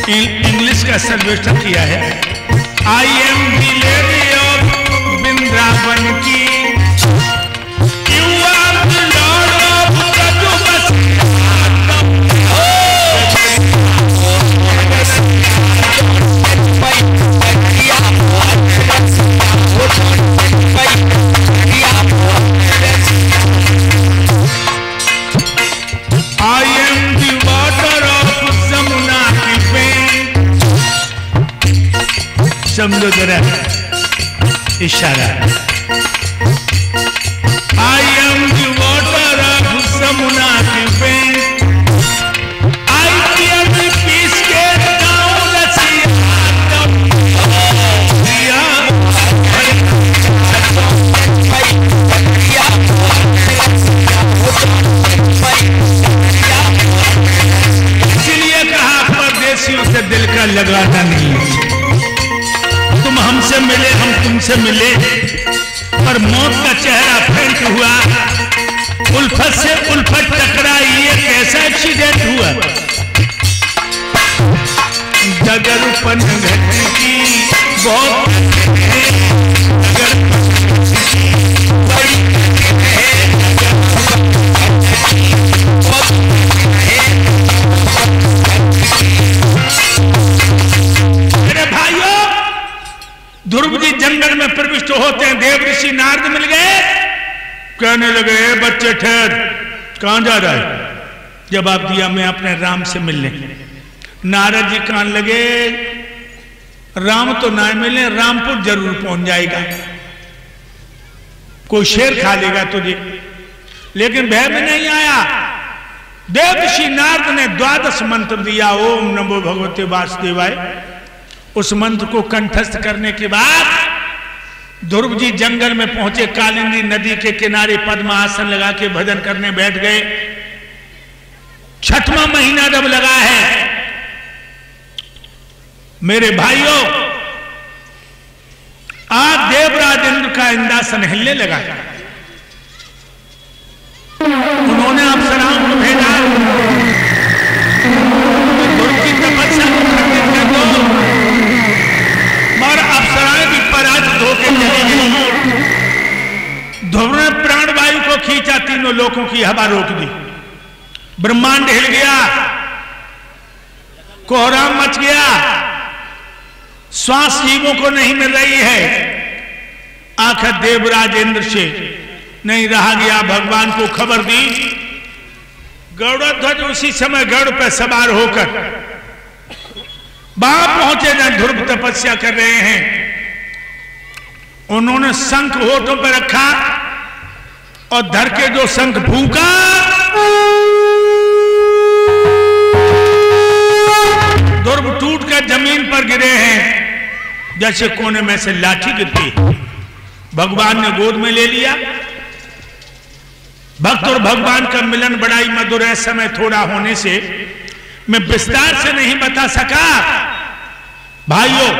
English का सर्वेक्षण किया है। I am the lady of Vrindavan की, you are the lord of I am the water of Jamuna की पेन। समझो जरा इशारा। I am the water of Jamuna की पेन, आई कैन पीस के डाउन इसलिए कहा परदेसियों से दिल का लगाना नहीं। तुम हमसे मिले, हम तुमसे मिले, पर मौत का चेहरा फेंट हुआ, उल्फत से उल्फत टकराई। ये कैसा एक्सीडेंट हुआ? जगरूपन घट की बहुत ध्रुव जी जंगल में प्रविष्ट होते हैं, देव ऋषि नारद मिल गए, कहने लगे बच्चे ठहर, कहां जा रहा है? जवाब दिया मैं अपने राम से मिलने। नारद जी कहने लगे राम तो ना मिले, रामपुर जरूर पहुंच जाएगा, कोई शेर खा लेगा तुझे। लेकिन भय में नहीं आया। देव ऋषि नारद ने 12 मंत्र दिया, ओम नमो भगवते वासुदेवाय। उस मंत्र को कंठस्थ करने के बाद ध्रुव जी जंगल में पहुंचे, कालिंदी नदी के किनारे पद्मासन लगा के भजन करने बैठ गए। 6वां महीना जब लगा है मेरे भाइयों, आज देवराज इंद्र का इंद्रासन हिलने लगा। उन्होंने अप्सराओं को भेजा, ध्रुव की तपस्या को खंडित कर दो, और अप्सराएं भी पराजित होकर चली गई। ध्रुव ने प्राणवायु को खींचा, तीनों लोकों की हवा रोक दी, ब्रह्मांड हिल गया, कोहराम मच गया, श्वास जीवों को नहीं मिल रही है। आखिर देवराज इंद्र से नहीं रहा गया, भगवान को खबर दी। गरुड़ध्वज उसी समय गरुड़ पर सवार होकर वहां पहुंचे जहां ध्रुव तपस्या कर रहे हैं। उन्होंने शंख होठों पर रखा और धर के जो शंख फूंका, ध्रुव टूटकर जमीन पर गिरे हैं जैसे कोने में से लाठी गिरती। भगवान ने गोद में ले लिया। भक्त और भगवान का मिलन बड़ा ही मधुर है। समय थोड़ा होने से मैं विस्तार से नहीं बता सका। भाइयों,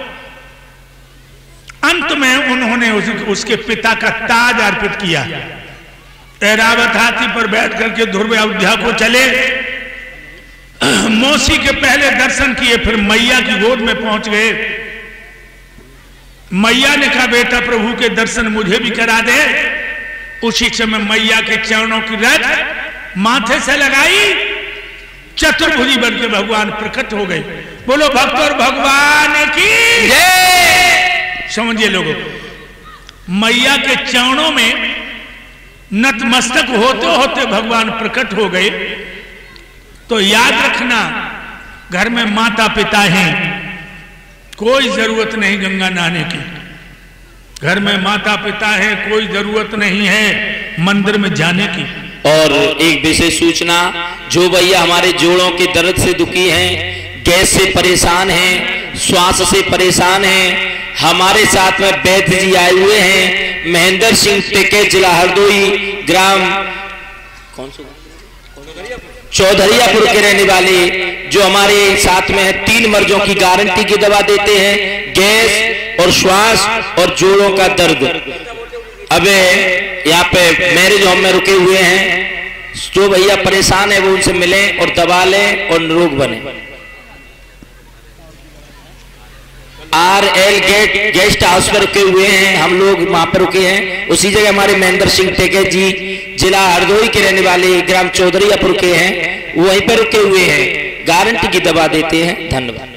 अंत में उन्होंने उसके पिता का ताज अर्पित किया। ऐरावत हाथी पर बैठ करके ध्रुव अयोध्या को चले। मौसी के पहले दर्शन किए, फिर मैया की गोद में पहुंच गए। मैया ने कहा बेटा प्रभु के दर्शन मुझे भी करा दे। उसी समय मैया के चरणों की रज माथे से लगाई, चतुर्भुजी बन के भगवान प्रकट हो गए। बोलो भक्त और भगवान की जय। समझिए लोगों, मैया के चरणों में नतमस्तक होते होते भगवान प्रकट हो गए। तो याद रखना, घर में माता पिता हैं, कोई जरूरत नहीं गंगा नहाने की। घर में माता पिता है, कोई जरूरत नहीं है मंदिर में जाने की। और एक विशेष सूचना, जो भैया हमारे जोड़ों के दर्द से दुखी हैं, गैस से परेशान हैं, श्वास से परेशान हैं, हमारे साथ में वैद्य जी आए हुए हैं। महेंद्र सिंह टेके, जिला हरदोई, ग्राम कौन सा चौधरियापुर के रहने वाले, जो हमारे साथ में है। 3 मर्जों की गारंटी की दवा देते हैं, गैस और श्वास और जोड़ों का दर्द। अब यहाँ पे मैरिज होम में रुके हुए हैं, जो भैया परेशान है वो उनसे मिलें और दवा लें और निरोग बने। RL गेस्ट हाउस पर रुके हुए हैं, हम लोग वहां पर रुके हैं। उसी जगह हमारे महेंद्र सिंह टेके जी जिला हरदोई के रहने वाले ग्राम चौधरी रुके हैं, वहीं पर रुके हुए हैं, गारंटी की दवा देते हैं। धन्यवाद।